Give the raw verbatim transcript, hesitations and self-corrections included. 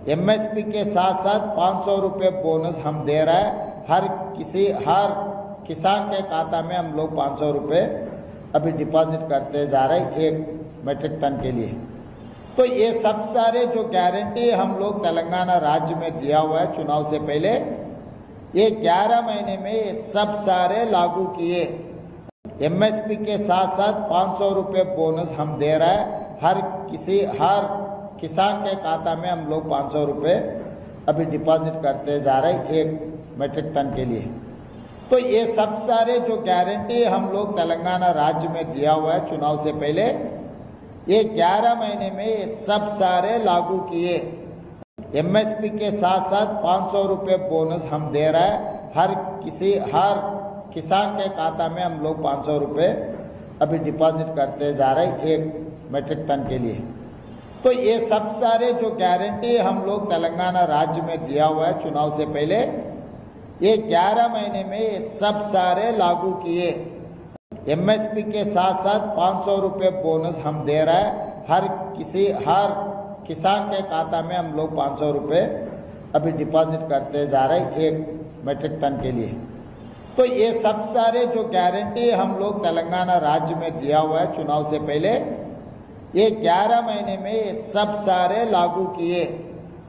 MSP के साथ साथ पाँच सौ रुपये बोनस हम दे रहे हैं। हर किसी हर किसान के खाता में हम लोग पाँच सौ रुपये अभी डिपॉजिट करते जा रहे हैं एक मीट्रिक टन के लिए। तो ये सब सारे जो गारंटी हम लोग तेलंगाना राज्य में दिया हुआ है चुनाव से पहले, ये ग्यारह महीने में ये सब सारे लागू किए। एमएसपी के साथ साथ पाँच सौ रुपये बोनस हम दे रहे हैं। हर किसी हर किसान के खाता में हम लोग पाँच सौ रुपये अभी डिपॉजिट करते जा रहे हैं एक मीट्रिक टन के लिए। तो ये सब सारे जो गारंटी हम लोग तेलंगाना राज्य में दिया हुआ है चुनाव से पहले, ये ग्यारह महीने में ये सब सारे लागू किए। एमएसपी के साथ साथ पाँच सौ रुपये बोनस हम दे रहे हैं। हर किसी हर किसान के खाता में हम लोग पाँच सौ रुपये अभी डिपॉजिट करते जा रहे हैं एक मीट्रिक टन के लिए। तो ये सब सारे जो गारंटी हम लोग तेलंगाना राज्य में दिया हुआ है चुनाव से पहले, ये ग्यारह महीने में ये सब सारे लागू किए। एमएसपी के साथ साथ पाँच सौ रुपये बोनस हम दे रहे हैं। हर किसी हर किसान के खाता में हम लोग पाँच सौ रुपये अभी डिपॉजिट करते जा रहे हैं एक मीट्रिक टन के लिए। तो ये सब सारे जो गारंटी हम लोग तेलंगाना राज्य में दिया हुआ है चुनाव से पहले, ये ग्यारह महीने में ये सब सारे लागू किए।